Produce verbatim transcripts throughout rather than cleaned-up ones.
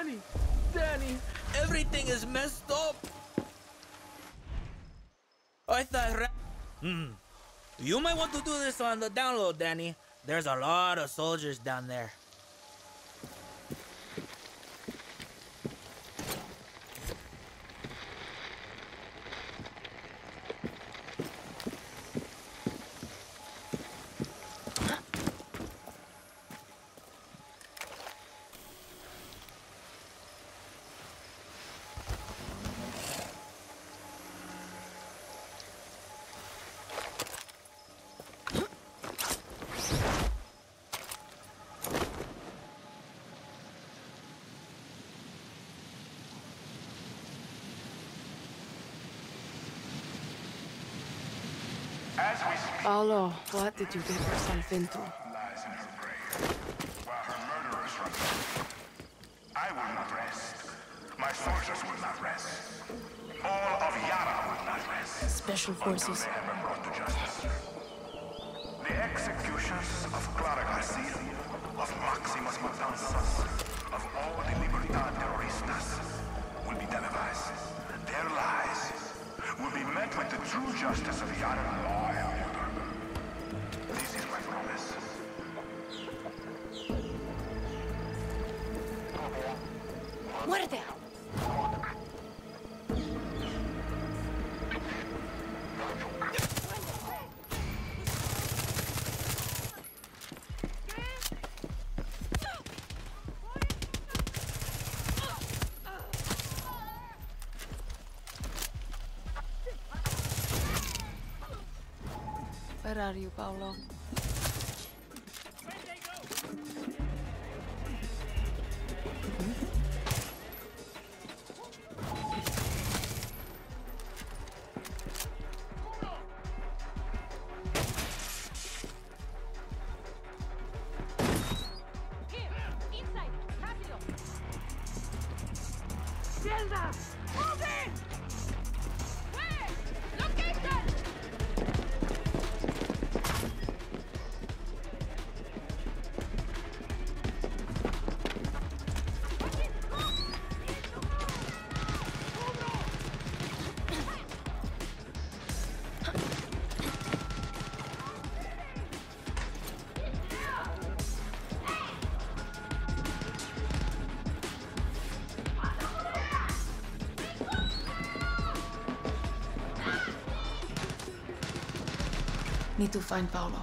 Danny! Danny! Everything is messed up! I thought... Ra hmm. You might want to do this on the download, Danny. There's a lot of soldiers down there. Paolo, what did you get yourself into? Lies in her grave, while her murderers run free. I will not rest. My soldiers will not rest. All of Yara will not rest. Special forces. Until they have been brought to justice. The executions of Clara Garcia, of Maximus Matanzas, of all the Libertad terroristas will be televised. Their lies will be met with the true justice of Yara law. This is my promise. Muerte! Where are you, Paolo? Need to find Paolo.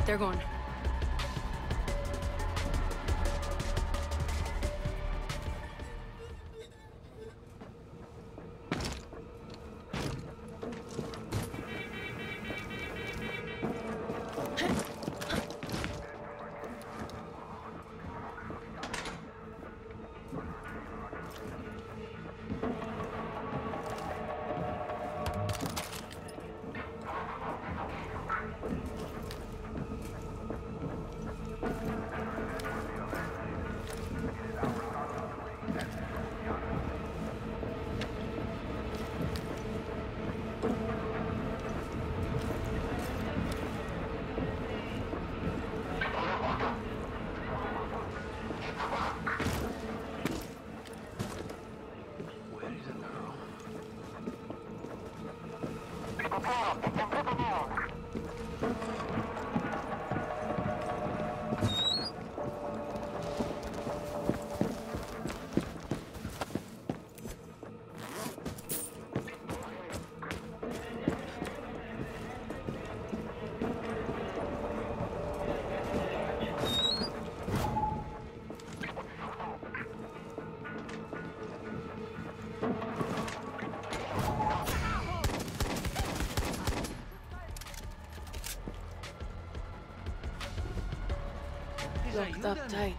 They're gone. Locked up tight.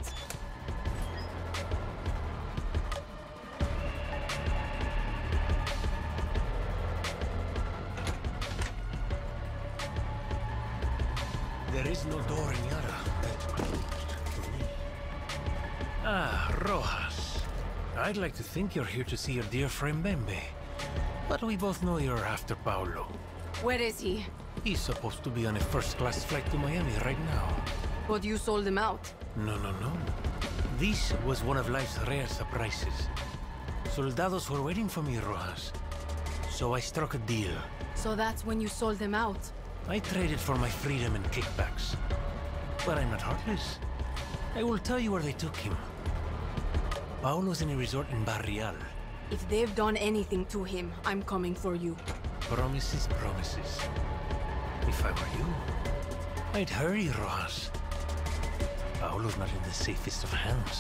There is no door in Yara that's closed for me. Ah, Rojas. I'd like to think you're here to see your dear friend Bembe. But we both know you're after Paolo. Where is he? He's supposed to be on a first-class flight to Miami right now. But you sold him out. No, no, no. This was one of life's rare surprises. Soldados were waiting for me, Rojas. So I struck a deal. So that's when you sold him out. I traded for my freedom and kickbacks. But I'm not heartless. I will tell you where they took him. Paolo's in a resort in Barrial. If they've done anything to him, I'm coming for you. Promises, promises. If I were you, I'd hurry, Rojas. Paolo's not in the safest of hands.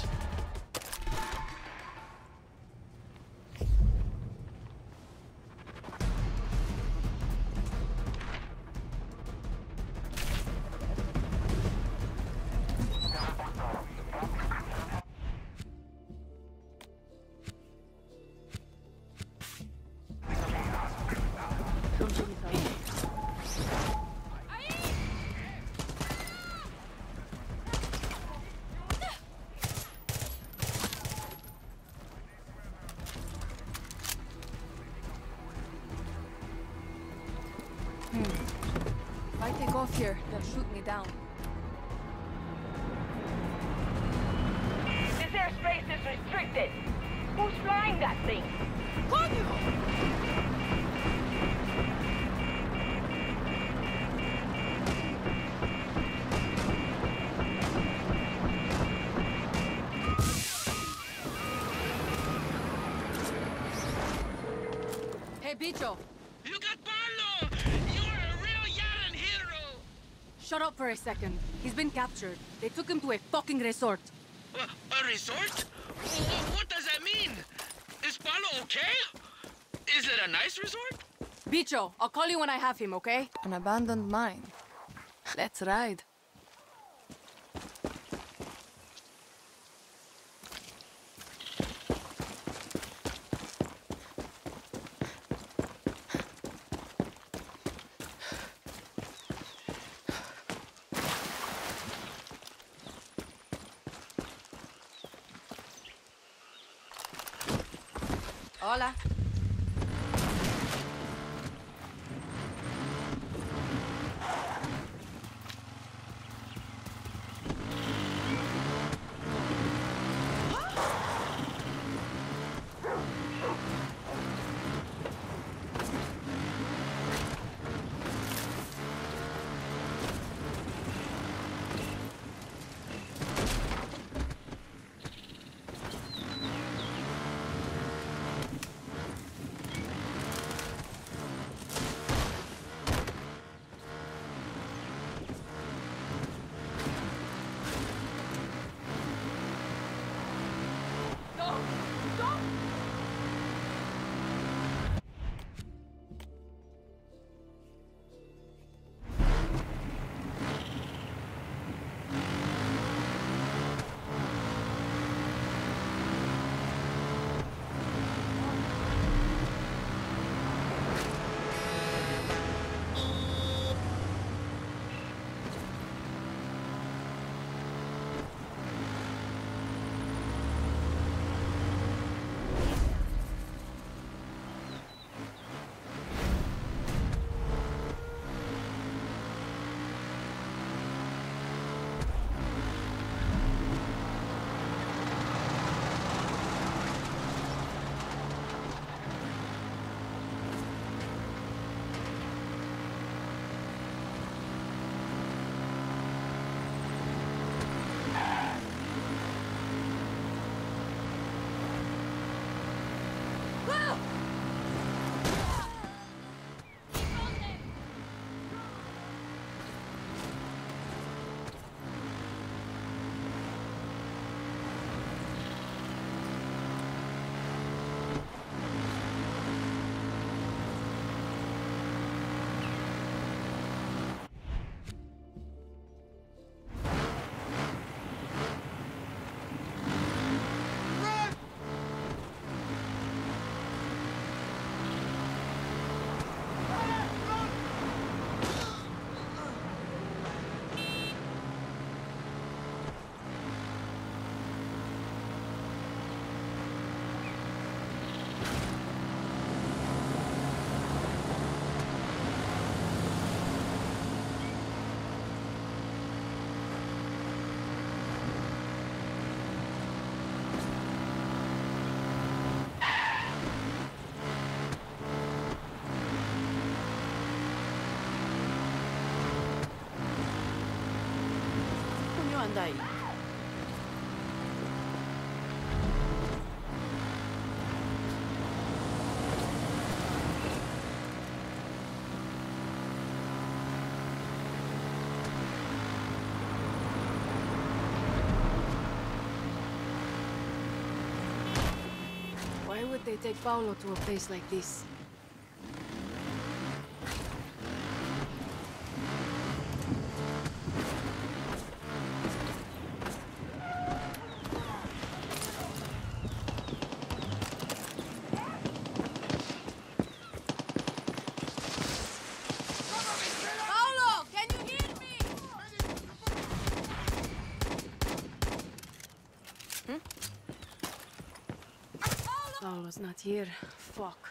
If I take off here, they'll shoot me down. This airspace is restricted. Who's flying that thing? Hey, Bicho! You got Paolo! You're a real Yaran hero! Shut up for a second. He's been captured. They took him to a fucking resort. A, a resort? Wh- What does that mean? Is Paolo okay? Is it a nice resort? Bicho, I'll call you when I have him, okay? An abandoned mine. Let's ride. Hola. Andai. Why would they take Paolo to a place like this? Paolo's not here. Fuck.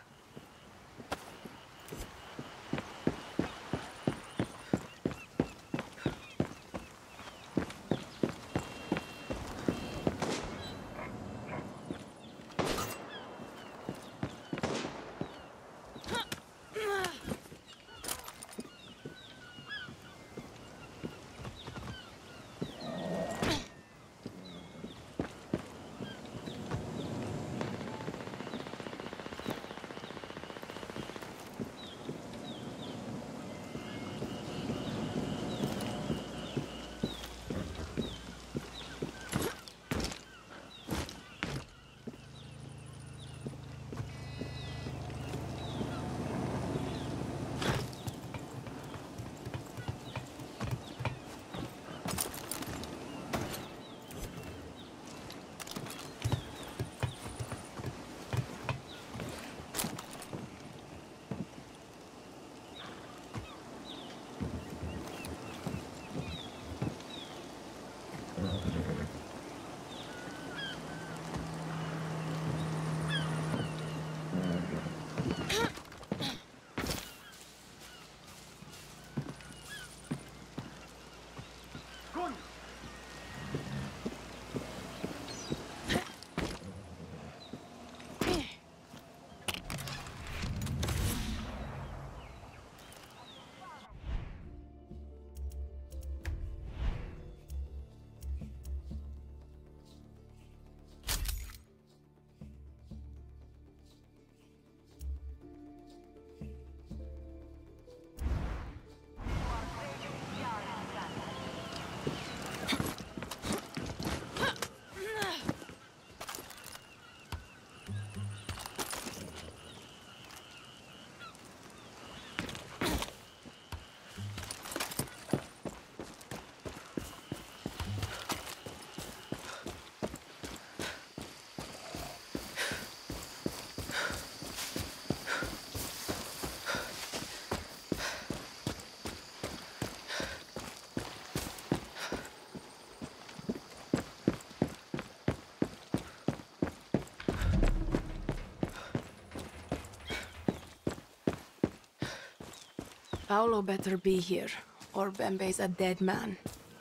Paolo better be here, or Bembe's a dead man.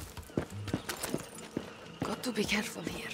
Got to be careful here.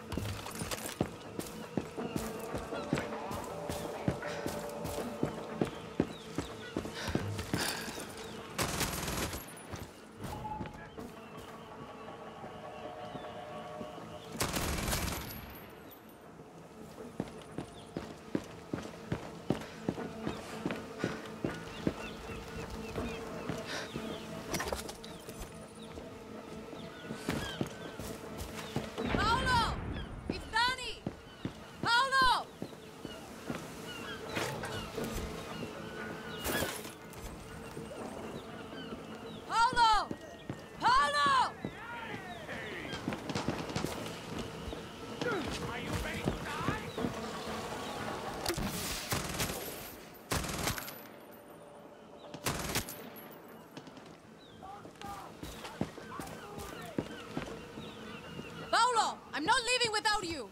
I'm not leaving without you!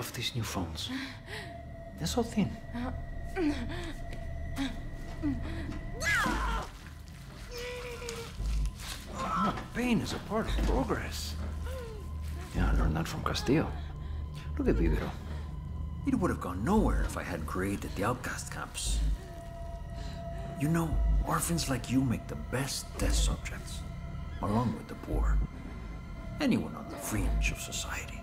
love these new phones. They're so thin. Oh, pain is a part of progress. Yeah, I learned that from Castillo. Look at Viviro. It would have gone nowhere if I hadn't created the outcast camps. You know, orphans like you make the best test subjects, along with the poor. Anyone on the fringe of society.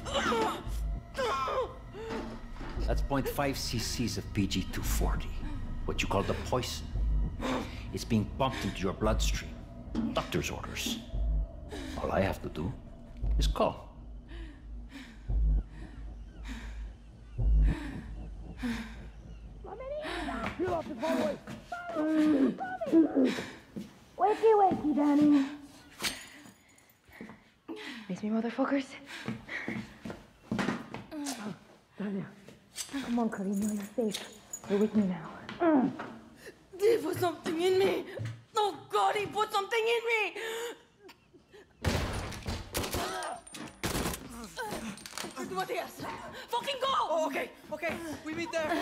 That's zero point five cc's of P G two forty, what you call the poison. It's being pumped into your bloodstream. Doctor's orders. All I have to do is call. Wakey, wakey, Danny. Miss me, motherfuckers? Oh, Dania. Come on, Carino, you're safe. You're with me now. Mm. He put something in me. Oh, God, he put something in me. Matias, fucking go! Oh, okay, okay. We meet there.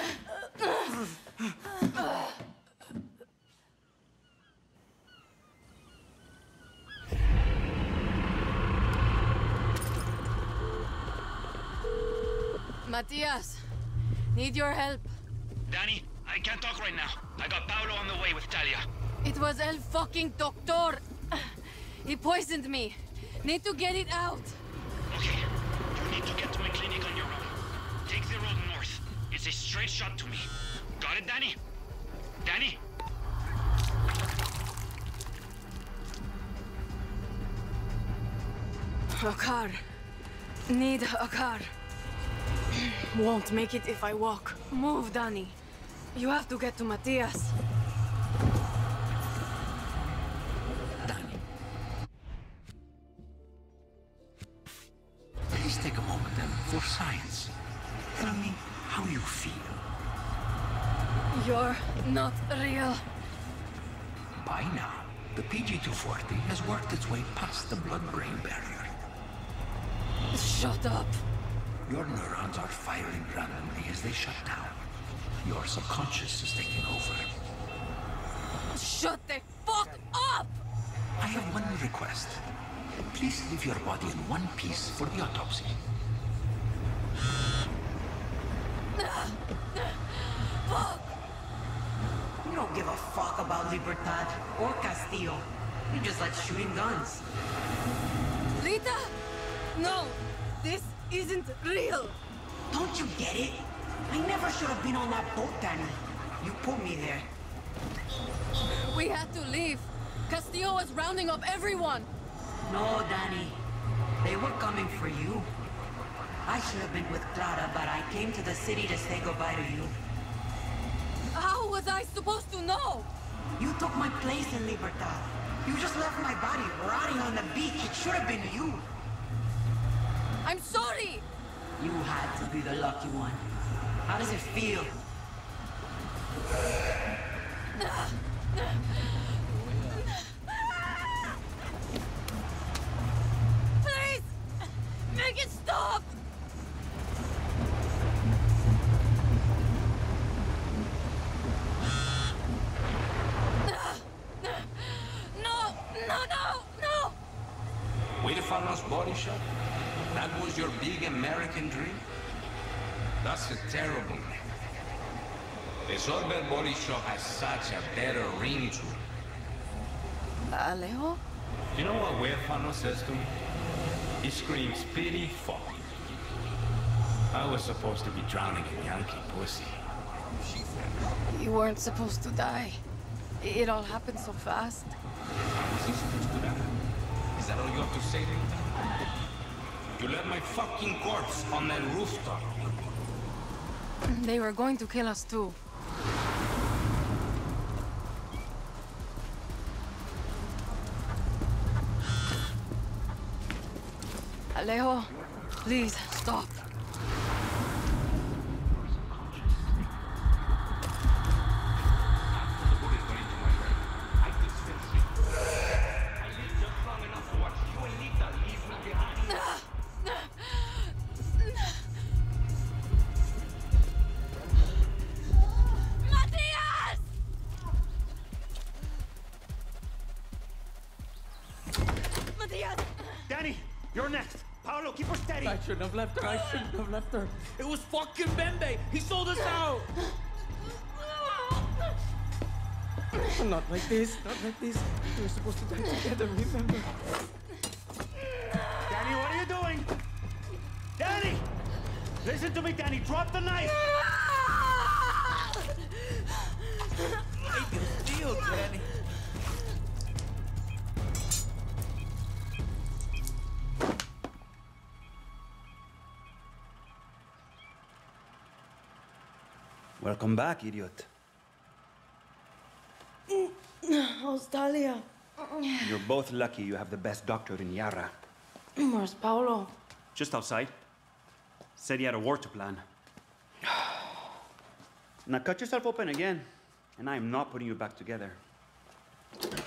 Matias, need your help. Danny, I can't talk right now. I got Paolo on the way with Talia. It was El fucking Doctor. He poisoned me. Need to get it out. Okay, you need to get to my clinic on your own. Take the road north. It's a straight shot to me. Got it, Danny? Danny? A car. Need a car. Won't make it if I walk. Move, Danny. You have to get to Matias. Danny. Please take a moment then, for science. Tell me how you feel. You're not real. By now, the P G two forty has worked its way past the blood-brain barrier. Shut up. Your neurons are firing randomly as they shut down. Your subconscious is taking over. Shut the fuck up! I have one request. Please leave your body in one piece for the autopsy. Fuck! You don't give a fuck about Libertad or Castillo. You just like shooting guns. Rita? No! This isn't real! Don't you get it? I never should have been on that boat, Danny. You put me there. We had to leave. Castillo was rounding up everyone. No, Danny. They were coming for you. I should have been with Clara, but I came to the city to say goodbye to you. How was I supposed to know? You took my place in Libertad. You just left my body rotting on the beach. It should have been you. I'm sorry! You had to be the lucky one. How does it feel? Please! Make it stop! No! No, no, no! Huérfanos Body Shop? That was your big American dream? That's a terrible name. The Sorber Body Shop has such a better ring to it. Alejo? You know what Huérfano says to me? He screams, pity fuck. I was supposed to be drowning in Yankee pussy. You weren't supposed to die. It all happened so fast. How was he supposed to die? Is that all you have to say to me? You left my fucking corpse on that rooftop. They were going to kill us too. Alejo, please stop. You're next. Paolo, keep her steady. I shouldn't have left her. I shouldn't have left her. It was fucking Bembe. He sold us out. Not like this. Not like this. We were supposed to die together, remember? Danny, what are you doing? Danny! Listen to me, Danny. Drop the knife. I can feel, Danny. Welcome back, idiot. How's Talia? You're both lucky you have the best doctor in Yara. Where's Paolo? Just outside. Said he had a war to plan. Now cut yourself open again, and I am not putting you back together.